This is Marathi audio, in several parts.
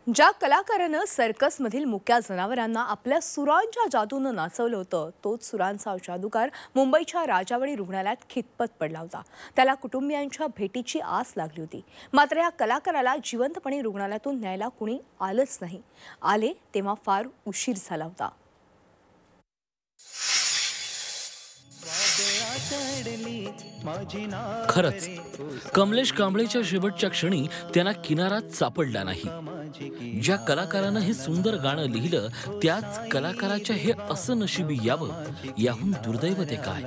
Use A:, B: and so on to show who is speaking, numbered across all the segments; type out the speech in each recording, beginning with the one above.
A: ज्या कलाकारानं सर्कसमधील मुक्या जनावरांना आपल्या सुरांच्या जादूनं नाचवलं होतं, तोच सुरांचा जादूगार मुंबईच्या राजावाडी रुग्णालयात खितपत पडला होता। त्याला कुटुंबियांच्या भेटीची आस लागली होती, मात्र या कलाकाराला जिवंतपणे रुग्णालयातून न्यायला कुणी आलंच नाही। आले तेव्हा फार उशीर झाला होता।
B: खरंच कमलेश कांबळेच्या शेवटच्या क्षणी त्यांना किनाराच सापडला नाही। ज्या कलाकारानं हे सुंदर गाणं लिहिलं, त्याच कलाकाराच्या हे असं नशिबी यावं, याहून दुर्दैव ते काय।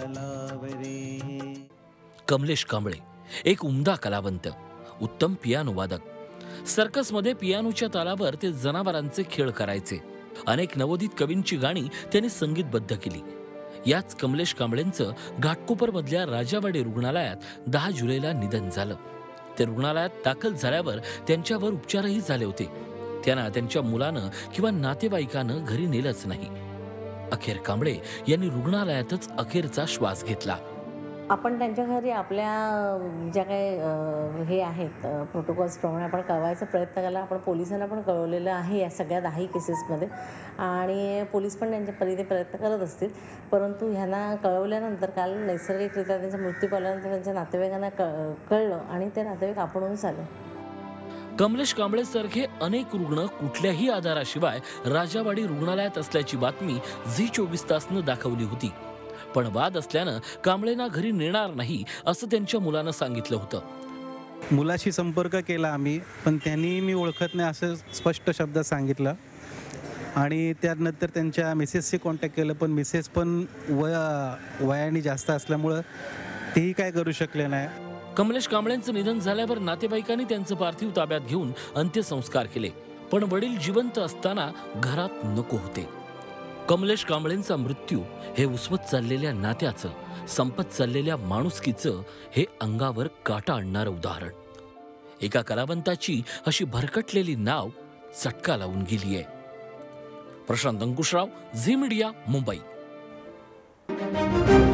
B: कमलेश कांबळे एक उमदा कलावंत, उत्तम पियानो वादक। सर्कसमध्ये पियानोच्या तालावर ते जनावरांचे खेळ करायचे। अनेक नवोदित कवींची गाणी त्यांनी संगीतबद्ध केली। याच कमलेश कांबळेंचं घाटकोपरमधल्या राजावाडी रुग्णालयात 10 जुलैला निधन झालं। ते रुग्णालयात दाखल झाल्यावर त्यांच्यावर उपचारही झाले होते। त्यांना त्यांच्या मुलानं किंवा नातेवाईकानं घरी नेलंच नाही। अखेर कांबळे यांनी रुग्णालयातच अखेरचा श्वास घेतला।
C: आपण त्यांच्या घरी आपल्या ज्या काही हे आहेत प्रोटोकॉल्स प्रमाणे आपण कळवायचा प्रयत्न केला। आपण पोलिसांना पण कळवलेलं आहे या सगळ्या 10 केसेसमध्ये, आणि पोलीस पण त्यांच्या परीने प्रयत्न करत असतील। परंतु ह्यांना कळवल्यानंतर काल नैसर्गिकरित्या त्यांचा मृत्यू पावल्यानंतर त्यांच्या नातेवाईकांना कळलं आणि ते नातेवाईक आपणहूनच आले।
B: कमलेश कांबळेसारखे अनेक रुग्ण कुठल्याही आधाराशिवाय राजावाडी रुग्णालयात असल्याची बातमी झी 24 तासनं दाखवली होती। पण वाद असल्यानं कांबळेंना घरी नेणार नाही असं त्यांच्या मुलानं सांगितलं होतं।
D: मुलाशी संपर्क केला आम्ही, पण त्यांनी मी ओळखत नाही असं स्पष्ट शब्दात सांगितलं। आणि त्यानंतर त्यांच्या मिसेसशी कॉन्टॅक्ट केलं, पण मिसेस पण वयाने जास्त असल्यामुळं तेही काय करू शकले नाही।
B: कमलेश कांबळेंचं निधन झाल्यावर नातेवाईकांनी त्यांचं पार्थिव ताब्यात घेऊन अंत्यसंस्कार केले, पण वडील जिवंत असताना घरात नको होते। कमलेश कांबळेंचा मृत्यू हे उसवत चाललेल्या नात्याचं, संपत चाललेल्या माणुसकीचं हे अंगावर काटा आणणारं उदाहरण। एका कलावंताची अशी भरकटलेली नाव चटका लावून गेलीये। प्रशांत अंकुशराव, झी मीडिया, मुंबई।